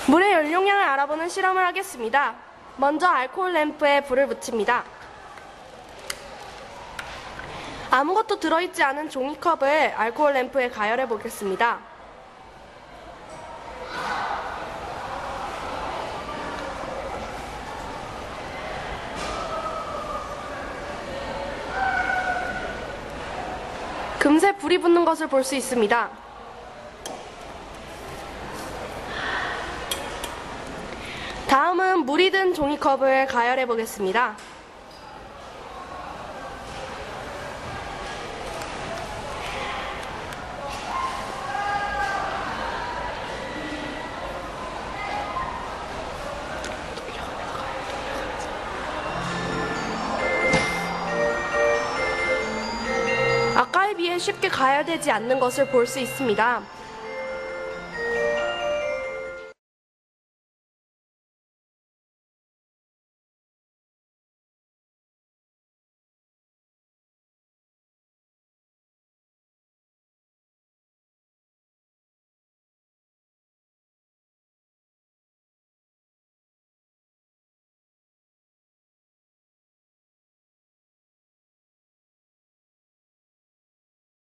물의 연용량을 알아보는 실험을 하겠습니다. 먼저 알코올 램프에 불을 붙입니다. 아무것도 들어있지 않은 종이컵을 알코올 램프에 가열해 보겠습니다. 금세 불이 붙는 것을 볼 수 있습니다. 다음은 물이 든 종이컵을 가열해 보겠습니다. 아까에 비해 쉽게 가열되지 않는 것을 볼 수 있습니다.